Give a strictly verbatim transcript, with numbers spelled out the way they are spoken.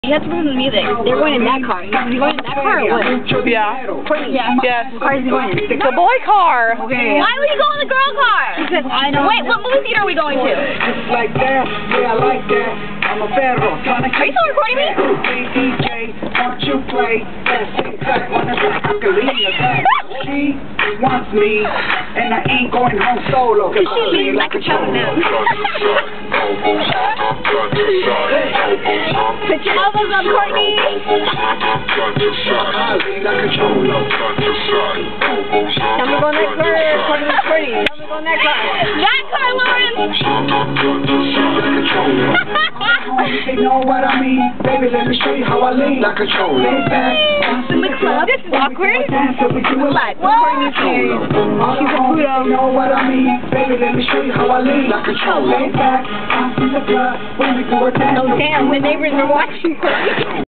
You have to listen to the music. They're going in that car. Are you going in that car or what? Yeah. Courtney, yeah. Yes. What car is he going in? The boy car. Okay. Why would you go in the girl car? Because I know. Wait, what movie theater are we going to? Just like that, yeah, I like that. I'm a ferro. Are you still recording me? D J, won't you play that six-pack one of the She wants me, and I ain't going home solo. Cause she leaves like a child now. Put your elbows up, Courtney. Tell me go next car, Courtney, Courtney. Tell me go next car. That car, Lauren. They know what I mean. Baby, let me show you how I lean like a controller. In the club, this is awkward. Like, Courtney's here. She's a Pluto. You know what I mean. Baby, let me show you how I lean like a controller. Back, I'm in the club when we do a dance. Oh damn, the neighbors are watching.